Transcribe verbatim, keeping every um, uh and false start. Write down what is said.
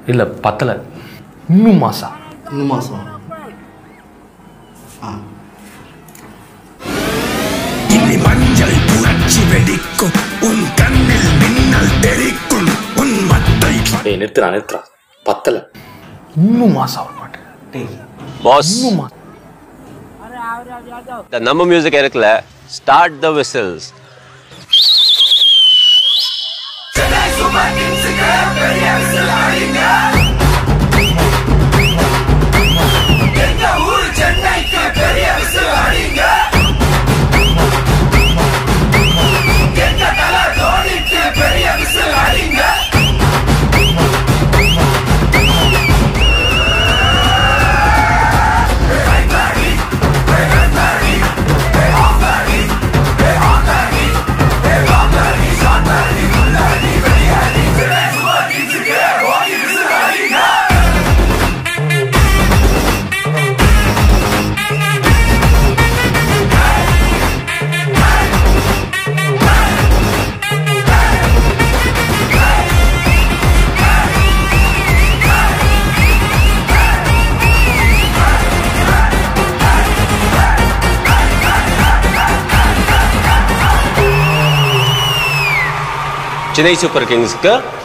இல்லை பத்தலை, இன்னும் மாசா. இன்னும் மாசம். ஆ இனி மஞ்சள் புரட்சி வெடிக்கும், உன் கண்ணில் மின்னல் தெரிக்கும், உன் மத்தை. ஏய் நிறுத்துறா நிறுத்துறா, பத்தலை, இன்னும் மாசா ஒரு பாட்டு. பாஸ், the number music இருக்குல்ல, start the whistles. Chennai Super Kings